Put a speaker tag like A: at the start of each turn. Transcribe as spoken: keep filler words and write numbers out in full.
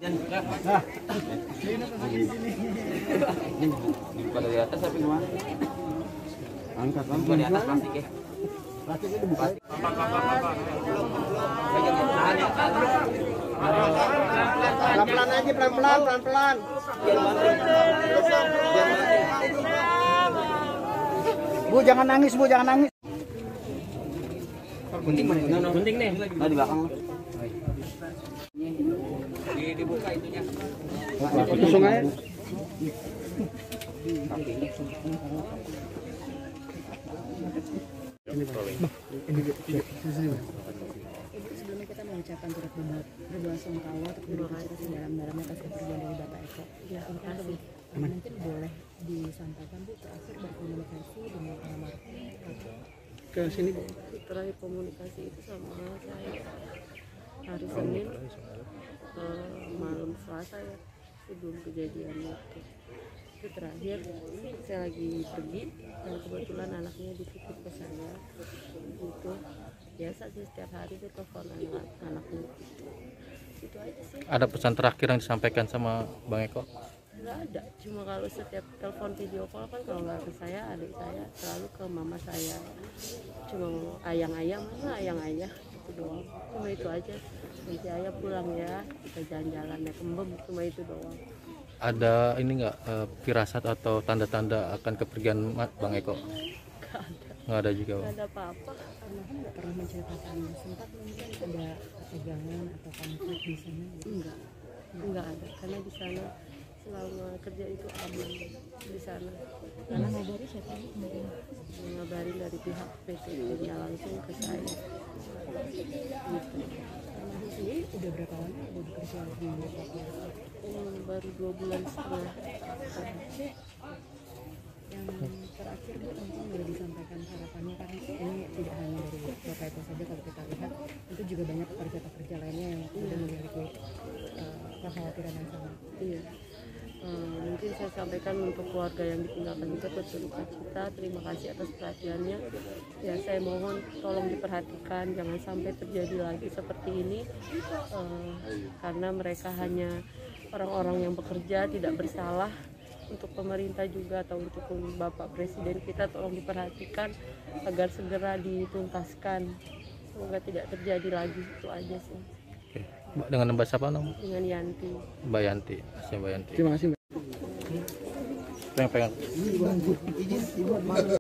A: Nah, ini pada di atas tapi gimana? Angkat angkat di atas plastik ya. Plastiknya dibuka. Pelan-pelan aja, pelan-pelan, pelan-pelan. Bu, jangan nangis, Bu, jangan nangis. Gunting mana? Gunting nih. Nah, di belakang. Di dibuka itunya. Langsung aja.
B: Sebelumnya kita mengucapkan turut berbelasungkawa untuk berduka sedalam-dalamnya atas kepergian dari Bapak Eko. Ya, terima kasih. Mungkin boleh disampaikan Bu terakhir berkomunikasi dengan almarhum
C: ke sini Bu.
D: Terakhir komunikasi itu sama saya hari Senin uh, malam Selasa ya, sebelum kejadian itu. Itu terakhir saya lagi pergi dan kebetulan anaknya dititip ke saya gitu. Biasa sih setiap hari dia telepon anak anaknya gitu. Itu aja sih.
C: Ada pesan terakhir yang disampaikan sama Bang Eko?
D: Nggak ada, cuma kalau setiap telepon video call kan kalau nggak ke saya, adik saya selalu ke mama saya, cuma ayang-ayang mana ayang-ayah itu doang, cuma itu aja. Nanti ayah pulang ya, kita jalan-jalan naik kembem, cuma itu doang.
C: Ada ini nggak uh, firasat atau tanda-tanda akan kepergian Bang Eko?
D: Nggak ada.
C: Nggak ada juga.
D: Nggak ada apa-apa.
B: almarhum nggak pernah menceritakan sempat mungkin ada ketegangan atau konflik di sana?
D: Enggak, enggak ada, karena di sana selama kerja itu aman di sana.
B: Karena ngabari siapa Bu?
D: Ngabarin dari pihak P T T-nya langsung ke saya. Gitu.
B: Almarhum sendiri udah berapa lama udah bekerja di Papua?
D: Hmm, baru dua bulan setengah.
B: Yang terakhir Bu mungkin boleh disampaikan harapannya, karena ini tidak hanya dari Bapak Eko saja, kalau kita lihat itu juga banyak pekerja-pekerja lainnya yang sudah memiliki uh, kekhawatiran yang sama.
D: Iya. Hmm, mungkin saya sampaikan untuk keluarga yang ditinggalkan juga berduka cita, terima kasih atas perhatiannya. Ya, saya mohon tolong diperhatikan, jangan sampai terjadi lagi seperti ini, uh, karena mereka hanya orang-orang yang bekerja, tidak bersalah. Untuk pemerintah juga atau untuk Bapak Presiden kita tolong diperhatikan agar segera dituntaskan, semoga tidak terjadi lagi. Itu aja sih.
C: Oke. Mbak, dengan Mbak siapa nom?
D: Dengan Yanti.
C: Mbak Yanti, Mbak Yanti.
A: Terima kasih, Mbak.
C: Pengen pengen.